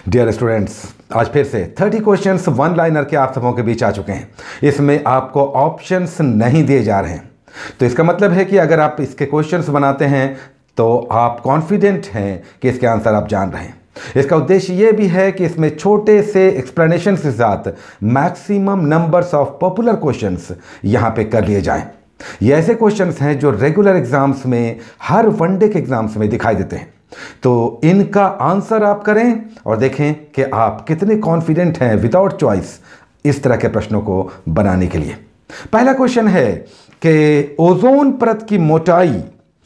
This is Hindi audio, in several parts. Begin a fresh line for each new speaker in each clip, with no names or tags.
डियर स्टूडेंट्स, आज फिर से 30 क्वेश्चंस वन लाइनर के आप सबों के बीच आ चुके हैं। इसमें आपको ऑप्शंस नहीं दिए जा रहे हैं, तो इसका मतलब है कि अगर आप इसके क्वेश्चंस बनाते हैं तो आप कॉन्फिडेंट हैं कि इसके आंसर आप जान रहे हैं। इसका उद्देश्य ये भी है कि इसमें छोटे से एक्सप्लेनेशन के साथ maximum numbers of popular questions यहाँ पे कर लिए जाएं। ये ऐसे क्वेश्चंस हैं जो रेगुलर एग्जाम्स में, हर वनडे के एग्जाम्स में दिखाई देते हैं। तो इनका आंसर आप करें और देखें कि आप कितने कॉन्फिडेंट हैं विदाउट चॉइस इस तरह के प्रश्नों को बनाने के लिए। पहला क्वेश्चन है कि ओजोन परत की मोटाई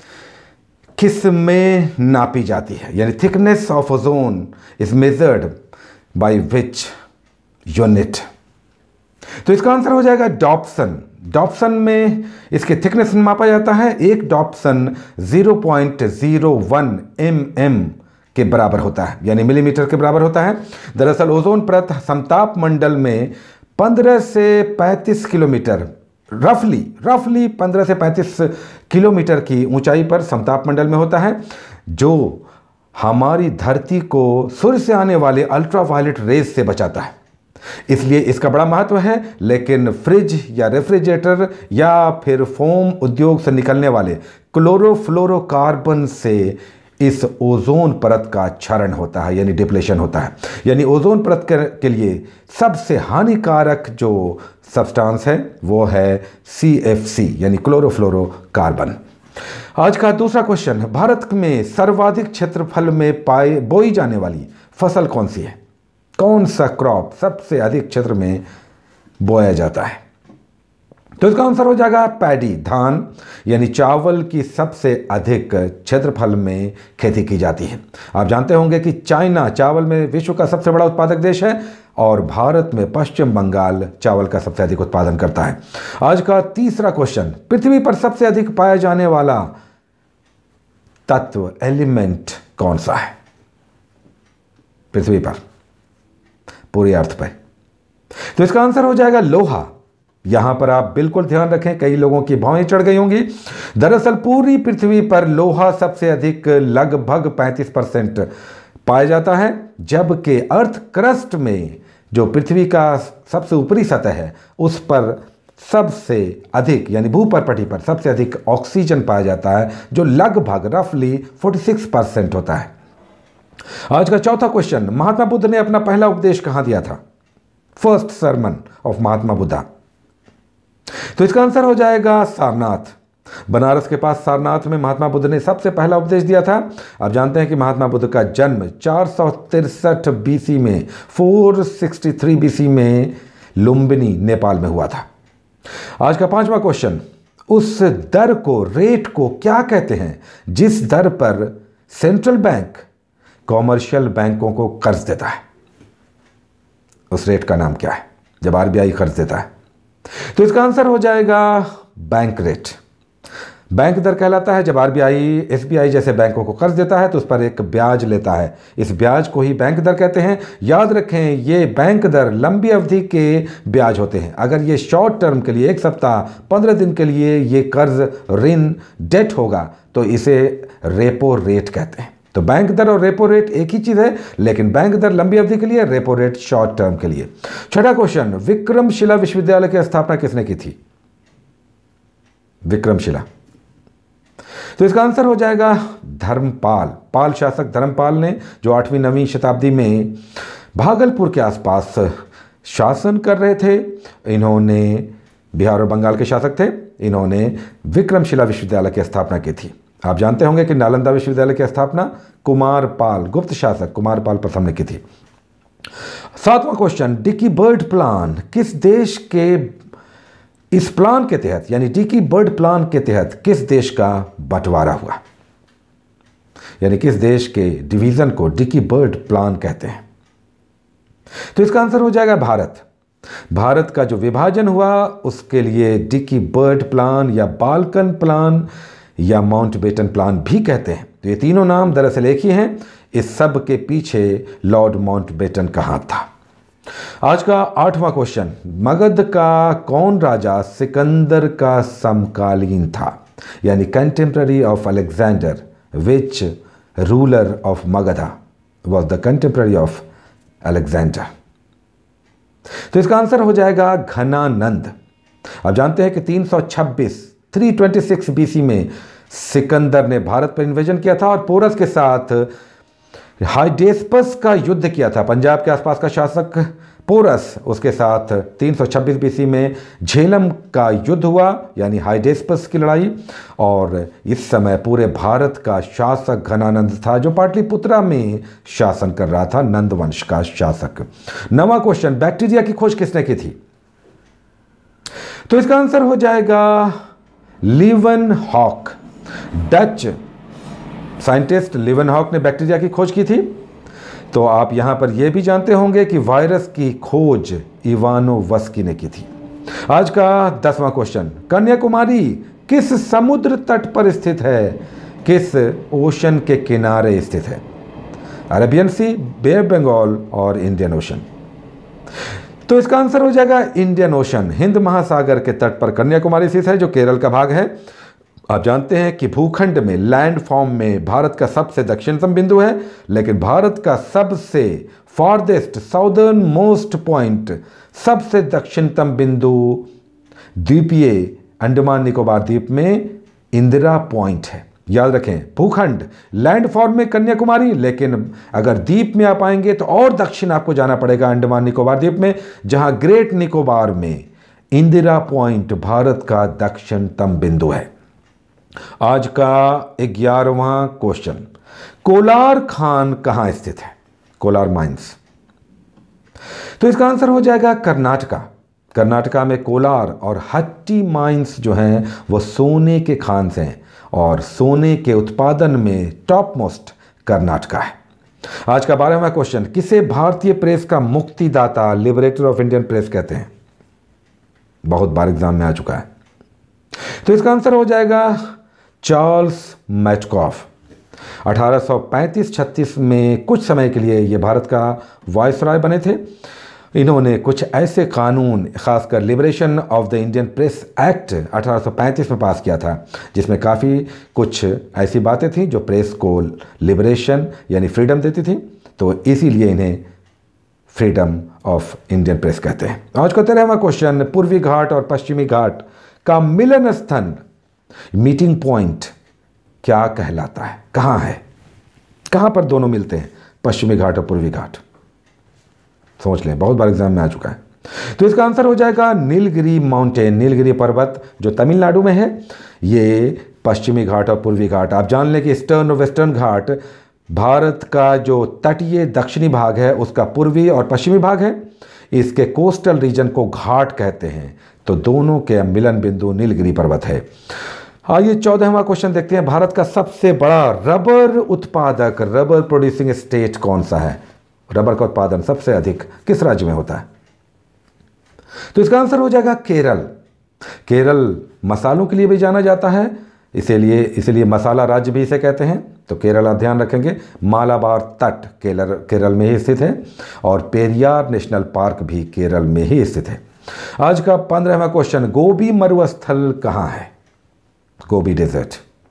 किस में नापी जाती है, यानी thickness of ozone is measured by which unit. तो इसका आंसर हो जाएगा डॉप्सन। डॉप्सन में इसके थिकनेस मापा जाता है। एक डॉप्सन 0.01 mm के बराबर होता है, यानी मिलीमीटर के बराबर होता है। दरअसल ओजोन परत समताप मंडल में 15 से 35 किलोमीटर, रफली 15 से 35 किलोमीटर की ऊंचाई पर समताप मंडल में होता है, जो हमारी धरती को सूर्य से आने वाले अल्ट्रावायलेट रेज से बचाता है। इसलिए इसका बड़ा महत्व है। लेकिन फ्रिज या रेफ्रिजरेटर या फिर फोम उद्योग से निकलने वाले क्लोरोफ्लोरोकार्बन से इस ओजोन परत का क्षरण होता है, यानी डिप्लेशन होता है। यानी ओजोन परत के लिए सबसे हानिकारक जो सब्सटेंस है वो है CFC, यानी क्लोरोफ्लोरोकार्बन। आज का दूसरा क्वेश्चन, भारत में सर्वाधिक क्षेत्रफल में बोई जाने वाली फसल कौन सी है? कौन सा क्रॉप सबसे अधिक क्षेत्र में बोया जाता है? तो इसका आंसर हो जाएगा पैडी, धान, यानी चावल की सबसे अधिक क्षेत्रफल में खेती की जाती है। आप जानते होंगे कि चाइना चावल में विश्व का सबसे बड़ा उत्पादक देश है और भारत में पश्चिम बंगाल चावल का सबसे अधिक उत्पादन करता है। आज का तीसरा क्वेश्चन, पृथ्वी पर सबसे अधिक पाया जाने वाला तत्व, एलिमेंट कौन सा है पृथ्वी पर पूरी अर्थ पर? तो इसका आंसर हो जाएगा लोहा। यहां पर आप बिल्कुल ध्यान रखें, कई लोगों की भौहें चढ़ गई होंगी। दरअसल पूरी पृथ्वी पर लोहा सबसे अधिक, लगभग 35% पाया जाता है, जबकि अर्थ क्रस्ट में जो पृथ्वी का सबसे ऊपरी सतह है उस पर सबसे अधिक, यानी भूपरपटी पर सबसे अधिक ऑक्सीजन पाया जाता है, जो लगभग रफली 46% होता है। आज का चौथा क्वेश्चन, महात्मा बुद्ध ने अपना पहला उपदेश कहां दिया था? First sermon of Mahatma Buddha. तो इसका आंसर हो जाएगा सारनाथ। बनारस के पास सारनाथ में महात्मा बुद्ध ने सबसे पहला उपदेश दिया था। आप जानते हैं कि महात्मा बुद्ध का जन्म 463 BC में, 463 BC में लुम्बिनी, नेपाल में हुआ था। आज का पांचवा क्वेश्चन, उस दर को, रेट को क्या कहते हैं जिस दर पर सेंट्रल बैंक कॉमर्शियल बैंकों को कर्ज देता है? उस रेट का नाम क्या है जब RBI कर्ज देता है? तो इसका आंसर हो जाएगा बैंक रेट। बैंक दर कहलाता है जब RBI, SBI जैसे बैंकों को कर्ज देता है तो उस पर एक ब्याज लेता है। इस ब्याज को ही बैंक दर कहते हैं। याद रखें, ये बैंक दर लंबी अवधि के ब्याज होते हैं। अगर ये शॉर्ट टर्म के लिए 1 सप्ताह, 15 दिन के लिए ये कर्ज, ऋण, डेट होगा तो इसे रेपो रेट कहते हैं। तो बैंक दर और रेपो रेट एक ही चीज है, लेकिन बैंक दर लंबी अवधि के लिए, रेपो रेट शॉर्ट टर्म के लिए। छठा क्वेश्चन, विक्रमशिला विश्वविद्यालय की स्थापना किसने की थी? विक्रमशिला। तो इसका आंसर हो जाएगा धर्मपाल। पाल शासक धर्मपाल ने, जो 8वीं 9वीं शताब्दी में भागलपुर के आसपास शासन कर रहे थे, इन्होंने, बिहार और बंगाल के शासक थे, इन्होंने विक्रमशिला विश्वविद्यालय की स्थापना की थी। आप जानते होंगे कि नालंदा विश्वविद्यालय की स्थापना कुमारपाल, गुप्त शासक कुमारपाल प्रथम ने की थी। सातवां क्वेश्चन, डिकी बर्ड प्लान किस देश के, इस प्लान के तहत, यानी डिकी बर्ड प्लान के तहत किस देश का बंटवारा हुआ? यानी किस देश के डिवीजन को डिकी बर्ड प्लान कहते हैं? तो इसका आंसर हो जाएगा भारत। भारत का जो विभाजन हुआ उसके लिए डिकी बर्ड प्लान या बाल्कन प्लान या माउंटबेटन प्लान भी कहते हैं। तो ये तीनों नाम दरअसल एक ही हैं। इस सब के पीछे लॉर्ड माउंटबेटन का हाथ था। आज का आठवां क्वेश्चन, मगध का कौन राजा सिकंदर का समकालीन था? यानी contemporary of Alexander, which ruler of Magadha was the contemporary of Alexander. तो इसका आंसर हो जाएगा घनानंद। आप जानते हैं कि 326 बीसी में सिकंदर ने भारत पर इन्वेजन किया था और पोरस के साथ हाइडेस्पस का युद्ध किया था। पंजाब के आसपास का शासक पोरस, उसके साथ 326 बीसी में झेलम का युद्ध हुआ, यानी हाइडेस्पस की लड़ाई। और इस समय पूरे भारत का शासक घनानंद था, जो पाटलिपुत्रा में शासन कर रहा था, नंद वंश का शासक। 9वां क्वेश्चन, बैक्टीरिया की खोज किसने की थी? तो इसका आंसर हो जाएगा लीवनहॉक। डच साइंटिस्ट लीवनहॉक ने बैक्टीरिया की खोज की थी। तो आप यहां पर यह भी जानते होंगे कि वायरस की खोज इवानोवस्की ने की थी। आज का 10वां क्वेश्चन, कन्याकुमारी किस समुद्र तट पर स्थित है? किस ओशन के किनारे स्थित है? Arabian Sea, Bay of Bengal और इंडियन ओशन। तो इसका आंसर हो जाएगा इंडियन ओशन। हिंद महासागर के तट पर कन्याकुमारी स्थित है, जो केरल का भाग है। आप जानते हैं कि भूखंड में, लैंड फॉर्म में भारत का सबसे दक्षिणतम बिंदु है, लेकिन भारत का सबसे फार्देस्ट साउदर्न मोस्ट पॉइंट, सबसे दक्षिणतम बिंदु द्वीपीय अंडमान निकोबार द्वीप में इंदिरा पॉइंट है। याद रखें, भूखंड लैंड फॉर्म में कन्याकुमारी, लेकिन अगर द्वीप में आप आएंगे तो और दक्षिण आपको जाना पड़ेगा अंडमान निकोबार द्वीप में, जहां ग्रेट निकोबार में इंदिरा पॉइंट भारत का दक्षिणतम बिंदु है। आज का 11वां क्वेश्चन, कोलार खान कहां स्थित है? कोलार माइंस। तो इसका आंसर हो जाएगा कर्नाटका। कर्नाटका में कोलार और हट्टी माइंस जो हैं वो सोने के खान हैं, और सोने के उत्पादन में टॉप मोस्ट कर्नाटका है। आज का 12वां क्वेश्चन, किसे भारतीय प्रेस का मुक्तिदाता, लिबरेटर ऑफ इंडियन प्रेस कहते हैं? बहुत बार एग्जाम में आ चुका है। तो इसका आंसर हो जाएगा चार्ल्स मैचकॉफ। 1835-36 में कुछ समय के लिए ये भारत का वायसराय बने थे। इन्होंने कुछ ऐसे कानून, खासकर liberation of the Indian press act 1835 में पास किया था, जिसमें काफ़ी कुछ ऐसी बातें थीं जो प्रेस को लिबरेशन यानी फ्रीडम देती थी। तो इसीलिए इन्हें फ्रीडम ऑफ इंडियन प्रेस कहते हैं। आज का 13वां क्वेश्चन, पूर्वी घाट और पश्चिमी घाट का मिलन स्थल, मीटिंग पॉइंट क्या कहलाता है? कहाँ है? कहाँ पर दोनों मिलते हैं, पश्चिमी घाट और पूर्वी घाट? सोच लें, बहुत बार एग्जाम में आ चुका है। तो इसका आंसर हो जाएगा नीलगिरी माउंटेन, नीलगिरी पर्वत जो तमिलनाडु में है। ये पश्चिमी घाट और पूर्वी घाट, आप जान लें कि ईस्टर्न और वेस्टर्न घाट भारत का जो तटीय दक्षिणी भाग है उसका पूर्वी और पश्चिमी भाग है। इसके कोस्टल रीजन को घाट कहते हैं। तो दोनों के मिलन बिंदु नीलगिरी पर्वत है। आइए 14वां क्वेश्चन देखते हैं, भारत का सबसे बड़ा रबर उत्पादक, रबर प्रोड्यूसिंग स्टेट कौन सा है? रबर का उत्पादन सबसे अधिक किस राज्य में होता है? तो इसका आंसर हो जाएगा केरल। केरल मसालों के लिए भी जाना जाता है, इसीलिए मसाला राज्य भी इसे कहते हैं। तो केरल आप ध्यान रखेंगे। मालाबार तट केरल में ही स्थित है, और पेरियार नेशनल पार्क भी केरल में ही स्थित है। आज का 15वां क्वेश्चन, गोबी मरुस्थल कहां है? Gobi desert.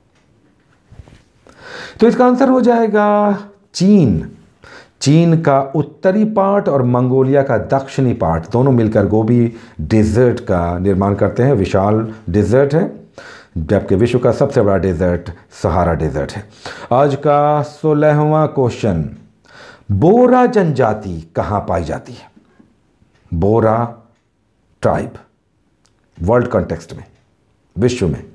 तो इसका आंसर हो जाएगा चीन। चीन का उत्तरी पार्ट और मंगोलिया का दक्षिणी पार्ट दोनों मिलकर गोबी डेजर्ट का निर्माण करते हैं। विशाल डेजर्ट है, जबकि विश्व का सबसे बड़ा डेजर्ट सहारा डेजर्ट है। आज का 16वां क्वेश्चन, बोरा जनजाति कहां पाई जाती है? बोरा ट्राइब, वर्ल्ड कॉन्टेक्स्ट में, विश्व में।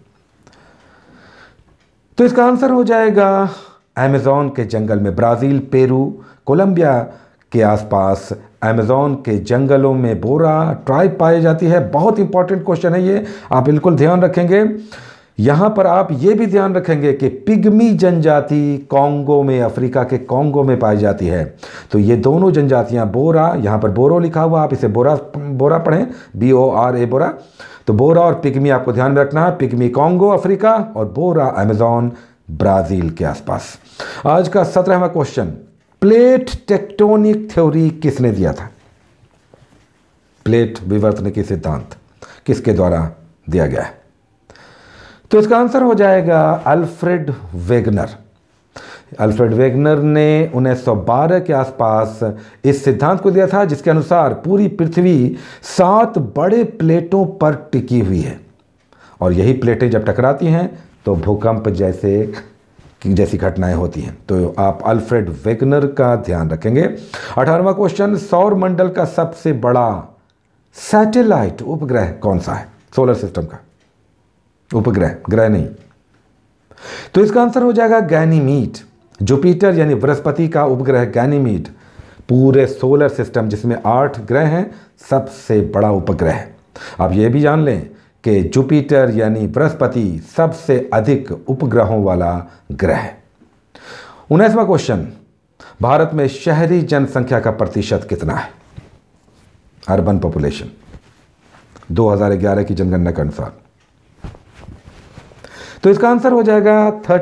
तो इसका आंसर हो जाएगा अमेज़न के जंगल में। ब्राज़ील, पेरू, कोलंबिया के आसपास अमेज़न के जंगलों में बोरा ट्राइब पाई जाती है। बहुत इंपॉर्टेंट क्वेश्चन है ये, आप बिल्कुल ध्यान रखेंगे। यहाँ पर आप ये भी ध्यान रखेंगे कि पिग्मी जनजाति कॉन्गो में, अफ्रीका के कॉन्गो में पाई जाती है। तो ये दोनों जनजातियाँ, बोरा, यहाँ पर बोरो लिखा हुआ, आप इसे बोरा पढ़ें, BORA बोरा। तो बोरा और पिग्मी आपको ध्यान में रखना है। पिग्मी कॉन्गो अफ्रीका और बोरा अमेज़न ब्राज़ील के आसपास। आज का 17वां क्वेश्चन, प्लेट टेक्टोनिक थ्योरी किसने दिया था? प्लेट विवर्तनिकी सिद्धांत किसके द्वारा दिया गया है? तो इसका आंसर हो जाएगा अल्फ्रेड वेगनर। अल्फ्रेड वेगनर ने 1912 के आसपास इस सिद्धांत को दिया था जिसके अनुसार पूरी पृथ्वी 7 बड़े प्लेटों पर टिकी हुई है और यही प्लेटें जब टकराती हैं तो भूकंप जैसी घटनाएं होती हैं। तो आप अल्फ्रेड वेगनर का ध्यान रखेंगे। 18वां क्वेश्चन, सौर मंडल का सबसे बड़ा सैटेलाइट उपग्रह कौन सा है? सोलर सिस्टम का उपग्रह, ग्रह नहीं। तो इसका आंसर हो जाएगा गैनीमीड। जुपिटर यानी बृहस्पति का उपग्रह गैनीमीड पूरे सोलर सिस्टम जिसमें 8 ग्रह हैं सबसे बड़ा उपग्रह है। आप ये भी जान लें कि जुपिटर यानी बृहस्पति सबसे अधिक उपग्रहों वाला ग्रह है। 19वां क्वेश्चन, भारत में शहरी जनसंख्या का प्रतिशत कितना है? अर्बन पॉपुलेशन 2011 की जनगणना के अनुसार। तो इसका आंसर हो जाएगा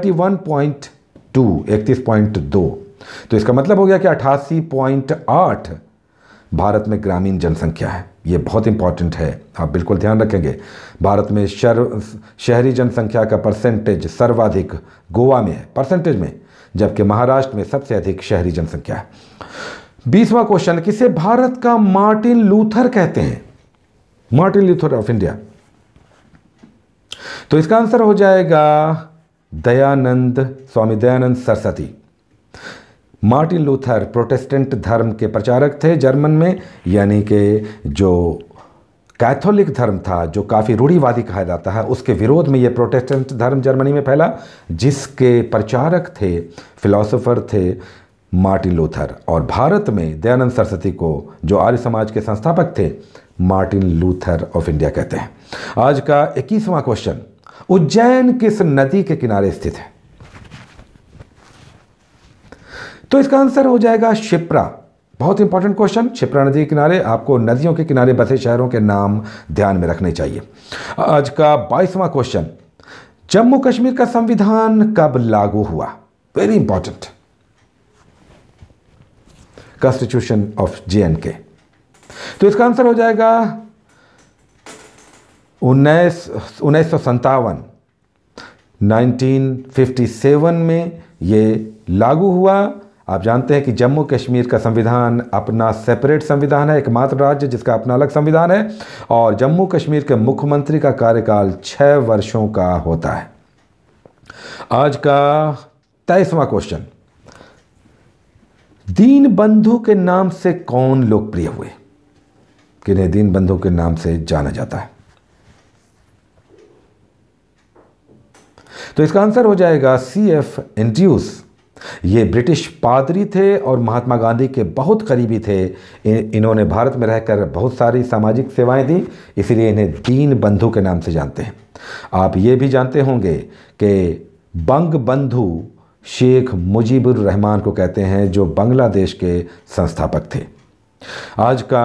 31.2। तो इसका मतलब हो गया कि 88.8 भारत में ग्रामीण जनसंख्या है। ये बहुत इंपॉर्टेंट है, आप बिल्कुल ध्यान रखेंगे। भारत में शहरी जनसंख्या का परसेंटेज सर्वाधिक गोवा में है परसेंटेज में, जबकि महाराष्ट्र में सबसे अधिक शहरी जनसंख्या है। 20वां क्वेश्चन, किसे भारत का मार्टिन लूथर कहते हैं? Martin Luther of India. तो इसका आंसर हो जाएगा Swami Dayanand Saraswati. Martin Luther protestant धर्म के प्रचारक थे जर्मन में, यानी कि जो कैथोलिक धर्म था जो काफ़ी रूढ़िवादी कहा जाता है, उसके विरोध में ये प्रोटेस्टेंट धर्म जर्मनी में फैला, जिसके प्रचारक थे, फिलोसोफर थे मार्टिन लूथर। और भारत में दयानंद सरस्वती को, जो आर्य समाज के संस्थापक थे, मार्टिन लूथर ऑफ इंडिया कहते हैं। आज का 21वां क्वेश्चन, उज्जैन किस नदी के किनारे स्थित है? तो इसका आंसर हो जाएगा शिप्रा। बहुत इंपॉर्टेंट क्वेश्चन, शिप्रा नदी के किनारे। आपको नदियों के किनारे बसे शहरों के नाम ध्यान में रखने चाहिए। आज का 22वां क्वेश्चन, जम्मू कश्मीर का संविधान कब लागू हुआ? Very important, constitution of JNK। तो इसका आंसर हो जाएगा 1957 में ये लागू हुआ। आप जानते हैं कि जम्मू कश्मीर का संविधान अपना सेपरेट संविधान है, एकमात्र राज्य जिसका अपना अलग संविधान है, और जम्मू कश्मीर के मुख्यमंत्री का कार्यकाल 6 वर्षों का होता है। आज का 23वां क्वेश्चन, दीनबंधु के नाम से कौन लोकप्रिय हुए? किन्हें दीनबंधु के नाम से जाना जाता है? तो इसका आंसर हो जाएगा CF एंड्रयूस। ये ब्रिटिश पादरी थे और महात्मा गांधी के बहुत करीबी थे। इन्होंने भारत में रहकर बहुत सारी सामाजिक सेवाएं दी, इसीलिए इन्हें दीनबंधु के नाम से जानते हैं। आप ये भी जानते होंगे कि बंग बंधु शेख मुजीबुर रहमान को कहते हैं, जो बांग्लादेश के संस्थापक थे। आज का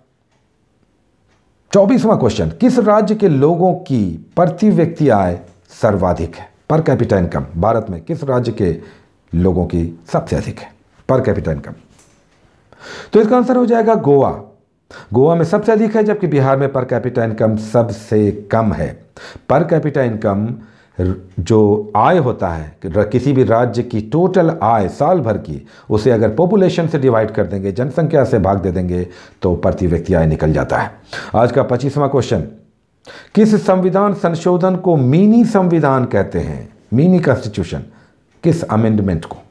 24वां क्वेश्चन, किस राज्य के लोगों की प्रति व्यक्ति आय सर्वाधिक है? पर कैपिटा इनकम भारत में किस राज्य के लोगों की सबसे अधिक है पर कैपिटा इनकम? तो इसका आंसर हो जाएगा गोवा। गोवा में सबसे अधिक है, जबकि बिहार में पर कैपिटा इनकम सबसे कम है। पर कैपिटा इनकम जो आय होता है, किसी भी राज्य की टोटल आय साल भर की, उसे अगर पॉपुलेशन से डिवाइड कर देंगे, जनसंख्या से भाग दे देंगे, तो प्रति व्यक्ति आय निकल जाता है। आज का 25वां क्वेश्चन, किस संविधान संशोधन को मिनी संविधान कहते हैं? मिनी कॉन्स्टिट्यूशन, किस अमेंडमेंट को?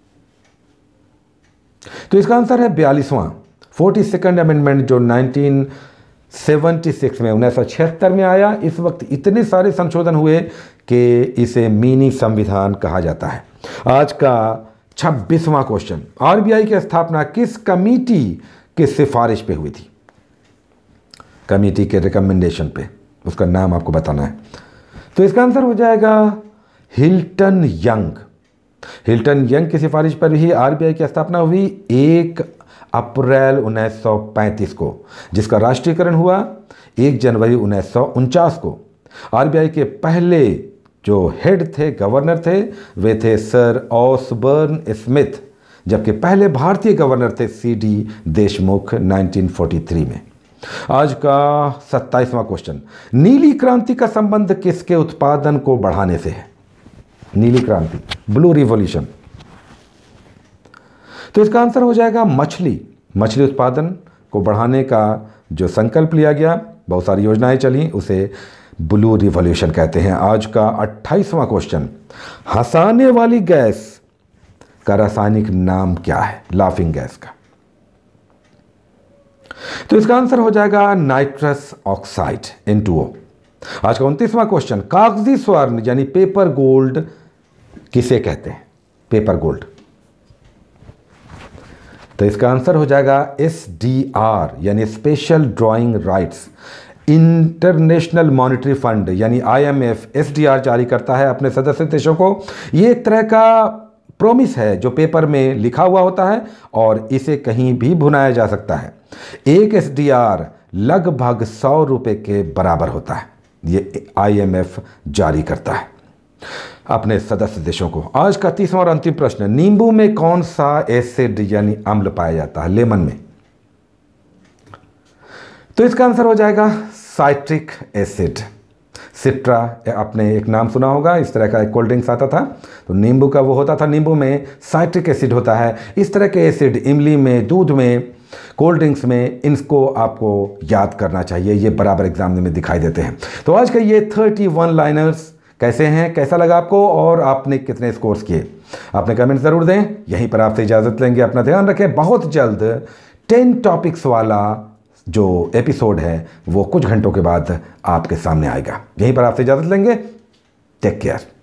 तो इसका आंसर है 42वां 42nd अमेंडमेंट, जो 1976 में 1976 में आया। इस वक्त इतने सारे संशोधन हुए कि इसे मिनी संविधान कहा जाता है। आज का 26वां क्वेश्चन, RBI की स्थापना किस कमेटी के सिफारिश पे हुई थी? कमेटी के रिकमेंडेशन पे, उसका नाम आपको बताना है। तो इसका आंसर हो जाएगा हिल्टन यंग। हिल्टन यंग की सिफारिश पर ही RBI की स्थापना हुई 1 अप्रैल 1935 को, जिसका राष्ट्रीयकरण हुआ 1 जनवरी 1949 को। RBI के पहले जो हेड थे, गवर्नर थे, वे थे सर ऑसबर्न स्मिथ, जबकि पहले भारतीय गवर्नर थे CD देशमुख 1943 में। आज का 27वां क्वेश्चन, नीली क्रांति का संबंध किसके उत्पादन को बढ़ाने से है? नीली क्रांति, ब्लू रिवॉल्यूशन, तो इसका आंसर हो जाएगा मछली। मछली उत्पादन को बढ़ाने का जो संकल्प लिया गया, बहुत सारी योजनाएं चली, उसे ब्लू रिवॉल्यूशन कहते हैं। आज का 28वां क्वेश्चन, हंसाने वाली गैस का रासायनिक नाम क्या है? लाफिंग गैस का। तो इसका आंसर हो जाएगा नाइट्रस ऑक्साइड N2O। आज का 29वां क्वेश्चन, कागजी स्वर्ण यानी पेपर गोल्ड किसे कहते हैं? Paper gold. तो इसका आंसर हो जाएगा SDR यानी special drawing rights. International monetary fund यानी IMF SDR जारी करता है अपने सदस्य देशों को। ये एक तरह का प्रॉमिस है जो पेपर में लिखा हुआ होता है और इसे कहीं भी भुनाया जा सकता है। एक SDR लगभग 100 रुपये के बराबर होता है। ये IMF जारी करता है अपने सदस्य देशों को। आज का 30वां और अंतिम प्रश्न, नींबू में कौन सा एसिड यानी अम्ल पाया जाता है? लेमन में। तो इसका आंसर हो जाएगा साइट्रिक एसिड। सिट्रा, आपने एक नाम सुना होगा, इस तरह का एक कोल्ड ड्रिंक्स आता था, तो नींबू का वो होता था, नींबू में साइट्रिक एसिड होता है। इस तरह के एसिड इमली में, दूध में, कोल्ड ड्रिंक्स में, इनको आपको याद करना चाहिए, ये बराबर एग्जाम में दिखाई देते हैं। तो आज का ये 31 लाइनर्स कैसे हैं, कैसा लगा आपको और आपने कितने स्कोर्स किए? आपने कमेंट ज़रूर दें। यहीं पर आपसे इजाज़त लेंगे। अपना ध्यान रखें। बहुत जल्द 10 टॉपिक्स वाला जो एपिसोड है वो कुछ घंटों के बाद आपके सामने आएगा। यहीं पर आपसे इजाज़त लेंगे। Take care.